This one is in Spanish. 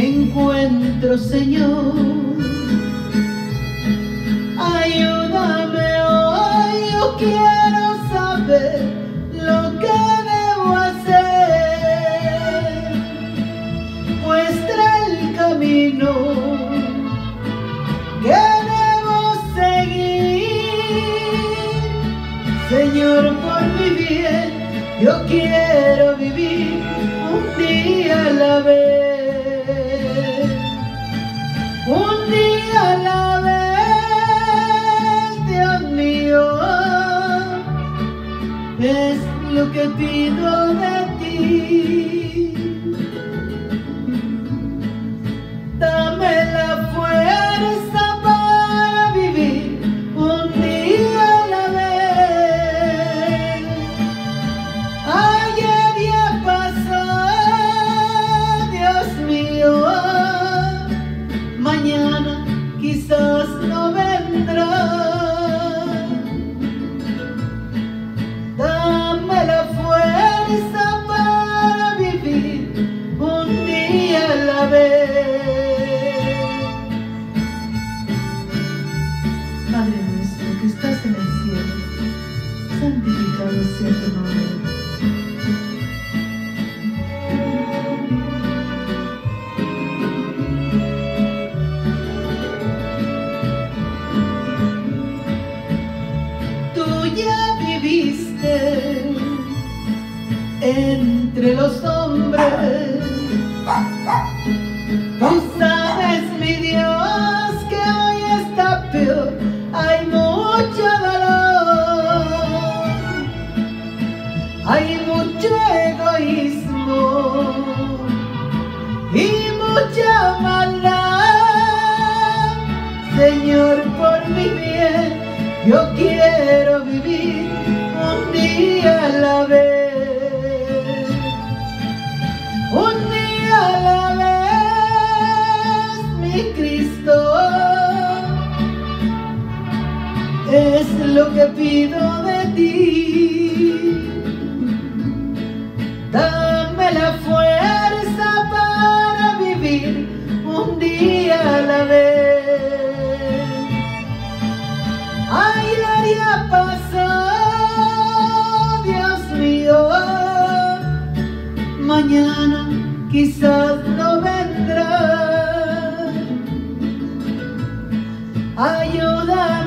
me encuentro, Señor. Ayúdame hoy, yo quiero saber lo que debo hacer. Muestra el camino que debo seguir. Señor, por mi bien, yo quiero vivir un día a la vez. Un día a la vez, Dios mío, es lo que pido de ti. Dame la fuerza para vivir un día a la vez. Ayer ya pasó, Dios mío, mañana quizás no vendrá. Dame la fuerza para vivir un día a la vez. Padre nuestro que estás en el cielo, santificado sea tu nombre. Tú ya viviste entre los hombres. Tú sabes, mi Dios, que hoy está peor. Hay mucho dolor, hay mucho egoísmo y mucha maldad. Señor, por mi bien, yo quiero vivir un día a la vez. Un día a la vez, mi Cristo, es lo que pido de ti. Dame la fuerza para vivir un día a la vez. Ayer ya pasó, Dios mío, mañana quizás no vendrá. Ayuda